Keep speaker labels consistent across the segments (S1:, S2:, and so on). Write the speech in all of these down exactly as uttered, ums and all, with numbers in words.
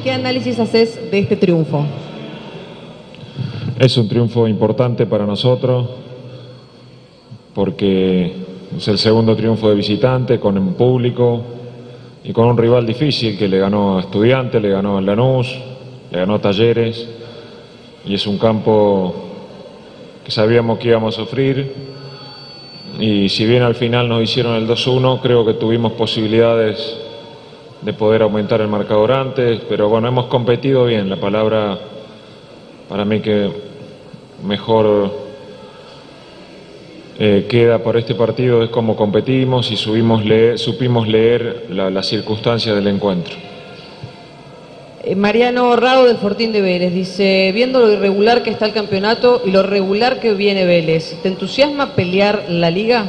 S1: ¿qué análisis haces de este triunfo?
S2: Es un triunfo importante para nosotros porque es el segundo triunfo de visitante con un público y con un rival difícil que le ganó a Estudiantes, le ganó a Lanús, le ganó a Talleres y es un campo que sabíamos que íbamos a sufrir y si bien al final nos hicieron el dos uno, creo que tuvimos posibilidades de poder aumentar el marcador antes, pero bueno, hemos competido bien. La palabra para mí que mejor eh, queda por este partido es cómo competimos y subimos leer, supimos leer la, las circunstancias del encuentro.
S1: Eh, Mariano Rao del Fortín de Vélez dice, viendo lo irregular que está el campeonato y lo regular que viene Vélez, ¿te entusiasma pelear la liga?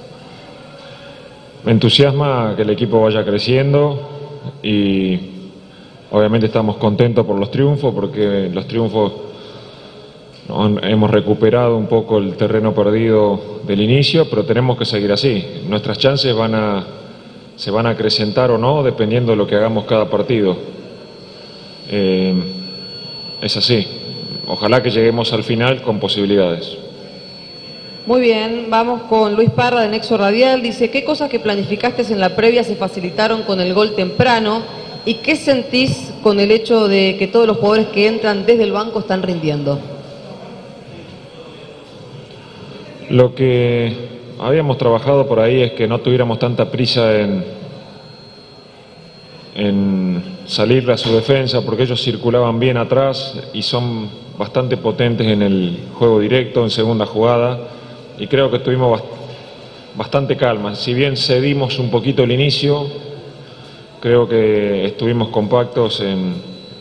S2: Me entusiasma que el equipo vaya creciendo y obviamente estamos contentos por los triunfos, porque los triunfos no, hemos recuperado un poco el terreno perdido del inicio, pero tenemos que seguir así. Nuestras chances van a, se van a acrecentar o no, dependiendo de lo que hagamos cada partido. Eh, es así. Ojalá que lleguemos al final con posibilidades.
S1: Muy bien, vamos con Luis Parra de Nexo Radial. Dice, ¿qué cosas que planificaste en la previa se facilitaron con el gol temprano? ¿Y qué sentís con el hecho de que todos los jugadores que entran desde el banco están rindiendo?
S2: Lo que habíamos trabajado por ahí es que no tuviéramos tanta prisa en, en salir a su defensa, porque ellos circulaban bien atrás y son bastante potentes en el juego directo, en segunda jugada. Y creo que tuvimos bastante calma. Si bien cedimos un poquito el inicio, creo que estuvimos compactos en,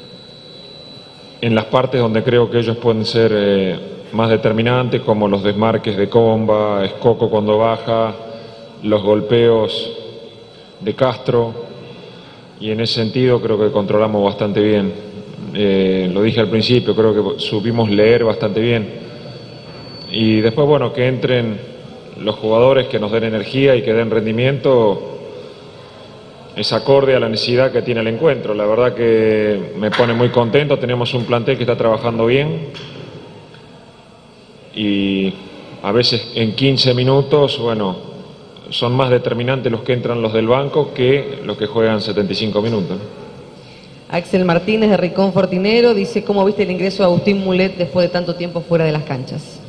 S2: en las partes donde creo que ellos pueden ser eh, más determinantes, como los desmarques de Comba, Escoco cuando baja, los golpeos de Castro, y en ese sentido creo que controlamos bastante bien. Eh, lo dije al principio, creo que supimos leer bastante bien. Y después, bueno, que entren los jugadores que nos den energía y que den rendimiento, es acorde a la necesidad que tiene el encuentro. La verdad que me pone muy contento, tenemos un plantel que está trabajando bien y a veces en quince minutos, bueno, son más determinantes los que entran los del banco que los que juegan setenta y cinco minutos.
S1: Axel Martínez de Ricón Fortinero dice, ¿cómo viste el ingreso de Agustín Mulet después de tanto tiempo fuera de las canchas?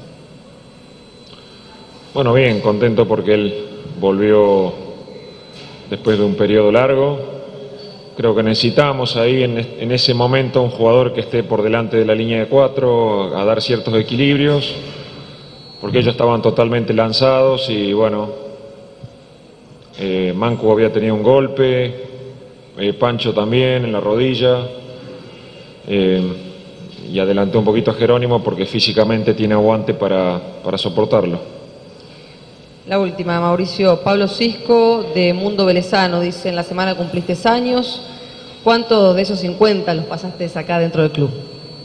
S2: Bueno, bien, contento porque él volvió después de un periodo largo. Creo que necesitamos ahí en, en ese momento un jugador que esté por delante de la línea de cuatro, a dar ciertos equilibrios, porque ellos estaban totalmente lanzados y bueno, eh, Mancu había tenido un golpe, eh, Pancho también en la rodilla, eh, y adelanté un poquito a Jerónimo porque físicamente tiene aguante para, para soportarlo.
S1: La última, Mauricio. Pablo Cisco de Mundo Velezano dice, en la semana cumpliste años, ¿cuántos de esos cincuenta los pasaste acá dentro del club?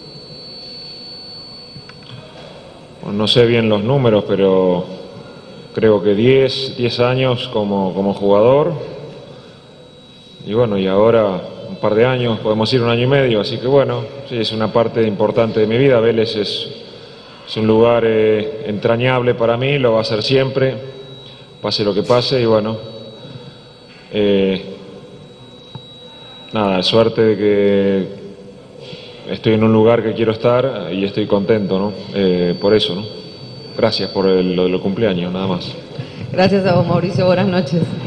S2: Bueno, no sé bien los números, pero creo que diez, diez años como, como jugador. Y bueno, y ahora un par de años, podemos ir un año y medio, así que bueno, sí, es una parte importante de mi vida. Vélez es, es un lugar eh, entrañable para mí, lo va a ser siempre, pase lo que pase, y bueno, eh, nada, suerte de que estoy en un lugar que quiero estar y estoy contento, ¿no? Eh, por eso, ¿no? Gracias por el, lo de los cumpleaños, nada más.
S1: Gracias a vos, Mauricio, buenas noches.